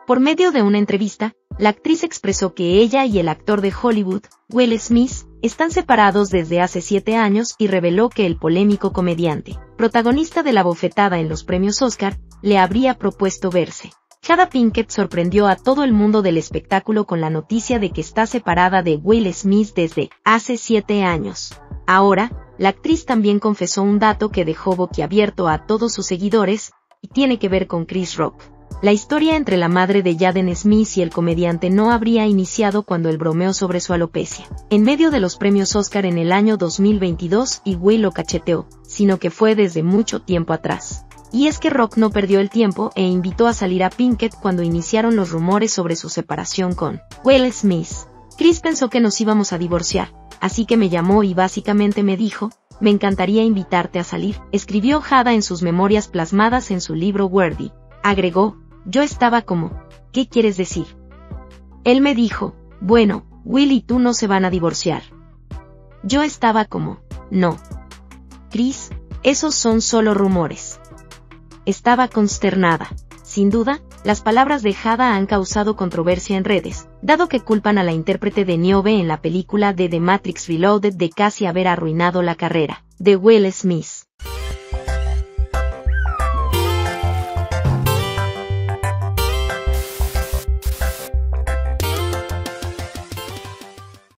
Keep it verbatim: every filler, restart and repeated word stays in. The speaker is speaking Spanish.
Por medio de una entrevista, la actriz expresó que ella y el actor de Hollywood, Will Smith, están separados desde hace siete años y reveló que el polémico comediante, protagonista de la bofetada en los premios Oscar, le habría propuesto verse. Jada Pinkett sorprendió a todo el mundo del espectáculo con la noticia de que está separada de Will Smith desde hace siete años. Ahora, la actriz también confesó un dato que dejó boquiabierto a todos sus seguidores, y tiene que ver con Chris Rock. La historia entre la madre de Jaden Smith y el comediante no habría iniciado cuando él bromeó sobre su alopecia, en medio de los premios Oscar en el año dos mil veintidós y Will lo cacheteó, sino que fue desde mucho tiempo atrás. Y es que Rock no perdió el tiempo e invitó a salir a Pinkett cuando iniciaron los rumores sobre su separación con Will Smith. Chris pensó que nos íbamos a divorciar, así que me llamó y básicamente me dijo, me encantaría invitarte a salir, escribió Jada en sus memorias plasmadas en su libro Worthy. Agregó, yo estaba como, ¿qué quieres decir? Él me dijo, bueno, Will y tú no se van a divorciar. Yo estaba como, no. Chris, esos son solo rumores. Estaba consternada. Sin duda, las palabras de Jada han causado controversia en redes, dado que culpan a la intérprete de Niobe en la película de The Matrix Reloaded de casi haber arruinado la carrera de Will Smith.